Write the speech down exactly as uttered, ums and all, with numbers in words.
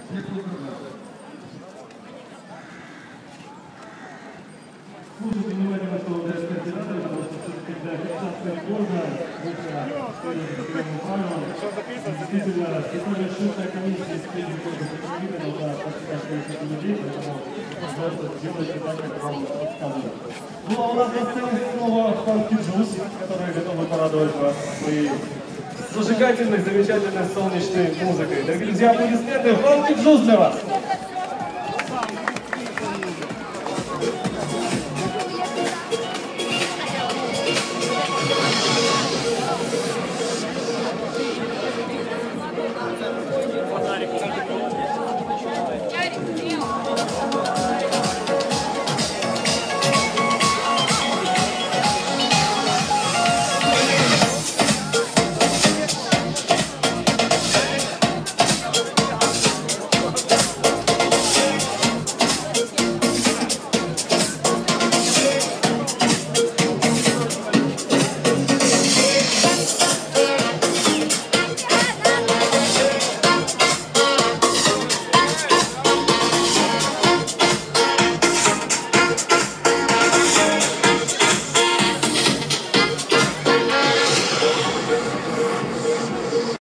Слушайте внимательно, что для координаторов, потому что все-таки для официального года действительно специальная шутная комиссия из первого года автомобиля должна посчитать количество людей, поэтому просто делайте так, как вам подсказано. Ну а у нас на сцене снова Funky Juice, которые готовы порадовать вас своей зажигательной, замечательной солнечной музыкой. Дорогие друзья, аплодисменты, Funky Juice для вас!